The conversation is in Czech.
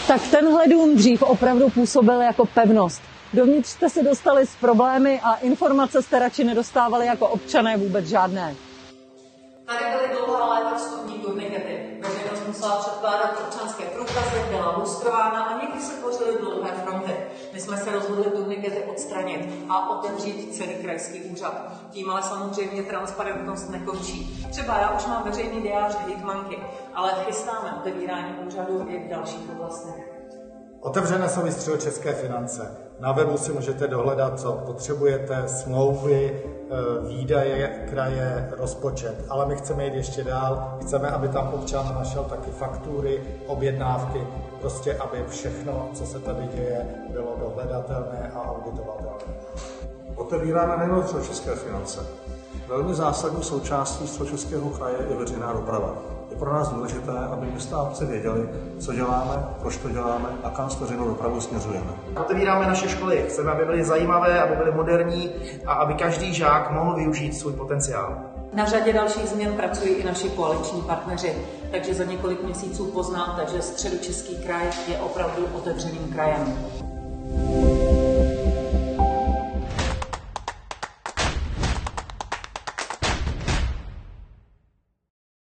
Tak tenhle dům dřív opravdu působil jako pevnost. Dovnitř jste se dostali s problémy a informace jste radši nedostávali jako občané vůbec žádné. Tady byly dlouhá léta vstupní turnikety. Veřejnost musela předkládat občanské průkazy, byla lustrována a někdy se tvořily dlouhé fronty. My jsme se rozhodli turnikety odstranit a otevřít celý krajský úřad. Tím ale samozřejmě transparentnost nekončí. Třeba já už mám veřejný diář hejtmanky, ale chystáme otevírání úřadu i v dalších oblastech. Otevřené jsou i Středočeské finance. Na webu si můžete dohledat, co potřebujete, smlouvy, výdaje kraje, rozpočet. Ale my chceme jít ještě dál. Chceme, aby tam občan našel taky faktury, objednávky, prostě aby všechno, co se tady děje, bylo dohledatelné a auditovatelné. Otevíráme nejen Středočeské finance. Velmi zásadní součástí Středočeského kraje je veřejná doprava. Je pro nás důležité, aby města a obce věděli, co děláme, proč to děláme a kam s veřejnou dopravou směřujeme. Otevíráme naše školy. Chceme, aby byly zajímavé, aby byly moderní a aby každý žák mohl využít svůj potenciál. Na řadě dalších změn pracují i naši koaliční partneři, takže za několik měsíců poznáte, že Středočeský kraj je opravdu otevřeným krajem.